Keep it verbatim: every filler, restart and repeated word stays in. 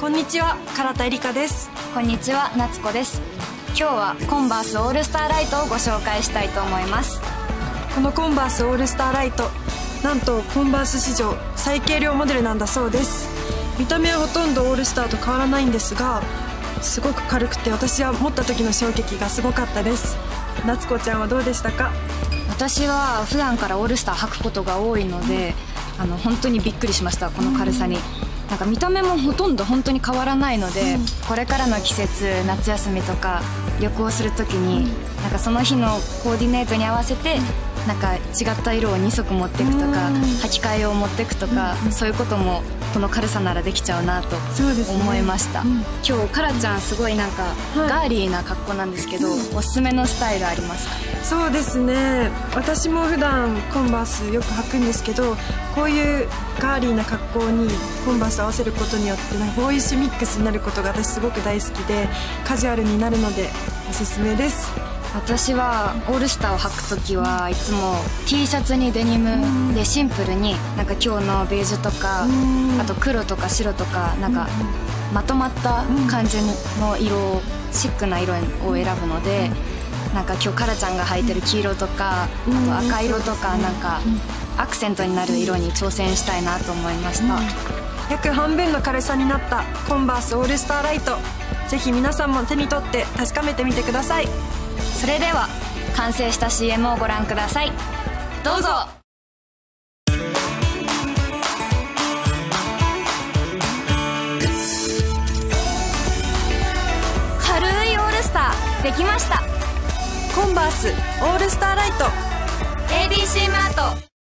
こんにちは、唐田絵里香です。 こんにちは、夏子です。今日はコンバースオールスターライトをご紹介したいと思います。 このコンバースオールスターライト、なんとコンバース史上最軽量モデルなんだそうです。見た目はほとんどオールスターと変わらないんですが、すごく軽くて私は持った時の衝撃がすごかったです。夏子ちゃんはどうでしたか？ 私は普段からオールスター履くことが多いので、あの本当にびっくりしました。この軽さに、なんか見た目もほとんど本当に変わらないので、うん、これからの季節、夏休みとか旅行する時に、うん、なんかその日のコーディネートに合わせて、うん、なんか違った色をに足持っていくとか、うん、履き替えを持っていくとか、うん、そういうこともこの軽さならできちゃうなと思いました。ね、うん、今日カラちゃんすごいなんか、はい、ガーリーな格好なんですけど、うん、おすすめのスタイルありますか？ そうですね、私も普段コンバースよく履くんですけど、こういうガーリーな格好にコンバース合わせることによってなんかボーイッシュミックスになることが私すごく大好きで、カジュアルになるのでおすすめです。 私はオールスターを履くときはいつも T シャツにデニムでシンプルに、なんか今日のベージュとか、あと黒とか白とか、なんかまとまった感じの色を、シックな色を選ぶので、なんか今日カラちゃんが履いてる黄色とか、あと赤色とか、なんかアクセントになる色に挑戦したいなと思いました。 約半分の軽さになったコンバースオールスターライト、ぜひ皆さんも手に取って確かめてみてください。 それでは完成した シーエム をご覧ください。どうぞ。軽いオールスターできました。 コンバースオールスターライトエービーシー マート。